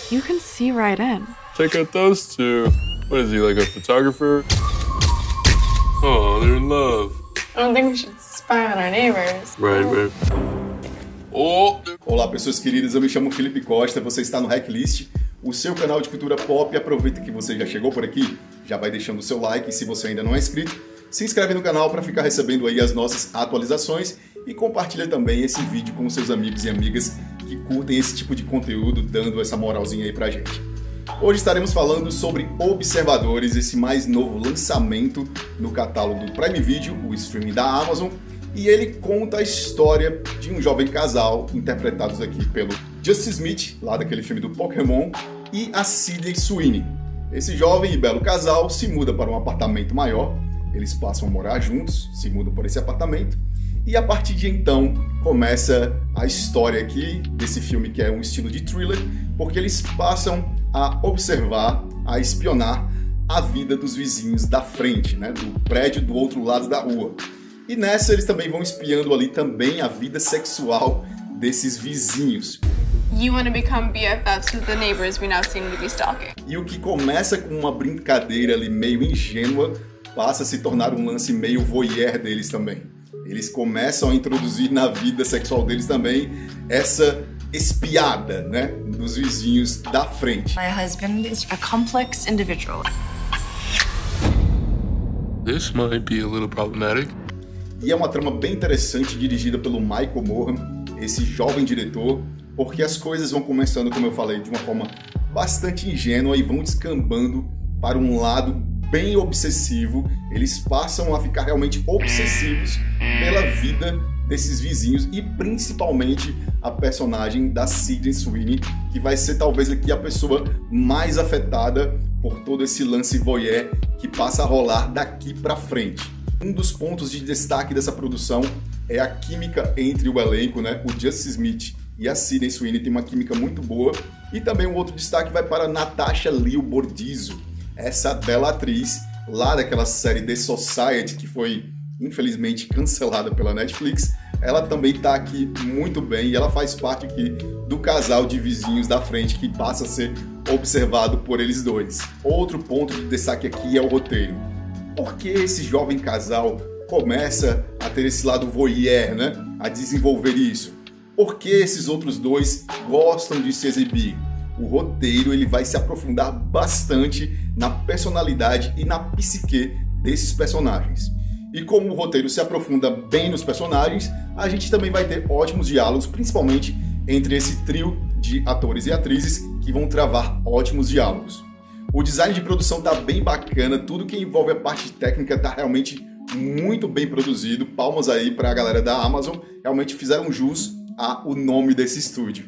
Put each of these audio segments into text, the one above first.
You can see right in. Check out those two. What is he, like a photographer? Oh, they're in love. I don't think we should spy on our neighbors. Right. Oh! Olá, pessoas queridas, eu me chamo Felipe Costa, você está no Hacklist, o seu canal de cultura pop. Aproveita que você já chegou por aqui, já vai deixando o seu like, e se você ainda não é inscrito, se inscreve no canal para ficar recebendo aí as nossas atualizações e compartilha também esse vídeo com seus amigos e amigas que curtem esse tipo de conteúdo, dando essa moralzinha aí pra gente. Hoje estaremos falando sobre Observadores, esse mais novo lançamento no catálogo do Prime Video, o streaming da Amazon, e ele conta a história de um jovem casal, interpretados aqui pelo Justin Smith, lá daquele filme do Pokémon, e a Sydney Sweeney. Esse jovem e belo casal se muda para um apartamento maior, eles passam a morar juntos, se mudam por esse apartamento, e a partir de então começa a história aqui desse filme, que é um estilo de thriller, porque eles passam a observar, a espionar a vida dos vizinhos da frente, né, do prédio do outro lado da rua. E nessa eles também vão espiando ali também a vida sexual desses vizinhos. You want to become BFFs with the neighbors we now seem to be stalking. E o que começa com uma brincadeira ali meio ingênua passa a se tornar um lance meio voyeur deles também. Eles começam a introduzir na vida sexual deles também essa espiada, né, dos vizinhos da frente. My husband is a complex individual. This might be a little problematic. E é uma trama bem interessante, dirigida pelo Michael Mohan, esse jovem diretor, porque as coisas vão começando, como eu falei, de uma forma bastante ingênua e vão descambando para um lado bem obsessivo. Eles passam a ficar realmente obsessivos pela vida desses vizinhos e principalmente a personagem da Sydney Sweeney, que vai ser talvez aqui a pessoa mais afetada por todo esse lance voyeur que passa a rolar daqui para frente. Um dos pontos de destaque dessa produção é a química entre o elenco, né? O Justin Smith e a Sydney Sweeney tem uma química muito boa. E também um outro destaque vai para Natasha Liu Bordizzo, essa bela atriz lá daquela série The Society, que foi infelizmente cancelada pela Netflix. Ela também está aqui muito bem e ela faz parte aqui do casal de vizinhos da frente que passa a ser observado por eles dois. Outro ponto de destaque aqui é o roteiro. Por que esse jovem casal começa a ter esse lado voyeur, né? A desenvolver isso? Por que esses outros dois gostam de se exibir? O roteiro ele vai se aprofundar bastante na personalidade e na psique desses personagens. E como o roteiro se aprofunda bem nos personagens, a gente também vai ter ótimos diálogos, principalmente entre esse trio de atores e atrizes que vão travar ótimos diálogos. O design de produção tá bem bacana, tudo que envolve a parte técnica tá realmente muito bem produzido. Palmas aí para a galera da Amazon, realmente fizeram jus ao nome desse estúdio.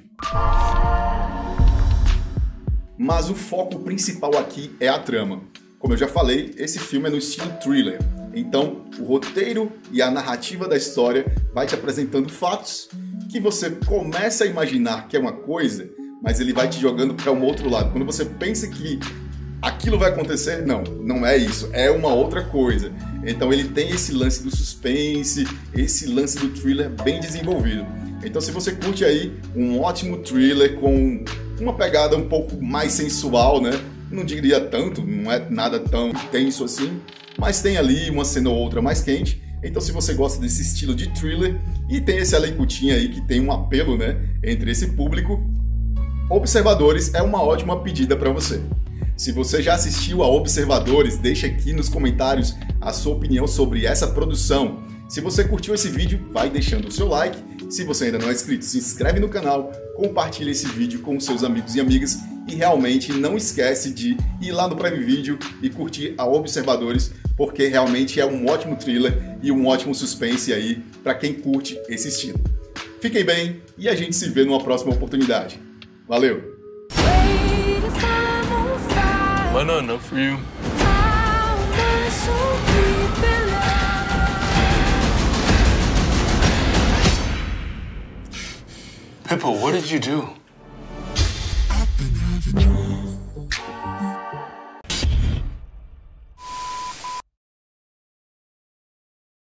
Mas o foco principal aqui é a trama. Como eu já falei, esse filme é no estilo thriller. Então, o roteiro e a narrativa da história vai te apresentando fatos que você começa a imaginar que é uma coisa, mas ele vai te jogando para um outro lado. Quando você pensa que aquilo vai acontecer, não é isso, é uma outra coisa. Então ele tem esse lance do suspense, esse lance do thriller bem desenvolvido. Então se você curte aí um ótimo thriller com uma pegada um pouco mais sensual, né? Não diria tanto, não é nada tão intenso assim, mas tem ali uma cena ou outra mais quente. Então se você gosta desse estilo de thriller e tem esse elencutinho aí que tem um apelo, né, entre esse público, Observadores é uma ótima pedida para você. Se você já assistiu a Observadores, deixa aqui nos comentários a sua opinião sobre essa produção. Se você curtiu esse vídeo, vai deixando o seu like. Se você ainda não é inscrito, se inscreve no canal, compartilha esse vídeo com seus amigos e amigas e realmente não esquece de ir lá no Prime Video e curtir a Observadores, porque realmente é um ótimo thriller e um ótimo suspense aí para quem curte esse estilo. Fiquem bem e a gente se vê numa próxima oportunidade. Valeu! Why not enough for you? Pippa, what did you do?